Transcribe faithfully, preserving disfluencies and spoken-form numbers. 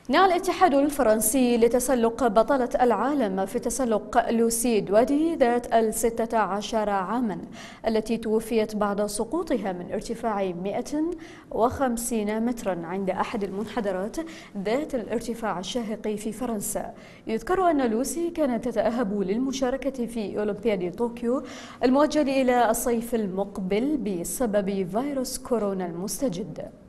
نعى الاتحاد الفرنسي لتسلق بطلة العالم في تسلق لوسي دوادي ذات الستة عشر عاما التي توفيت بعد سقوطها من ارتفاع مئة وخمسين مترا عند أحد المنحدرات ذات الارتفاع الشاهق في فرنسا. يذكر أن لوسي كانت تتأهب للمشاركة في أولمبياد طوكيو المؤجل إلى الصيف المقبل بسبب فيروس كورونا المستجد.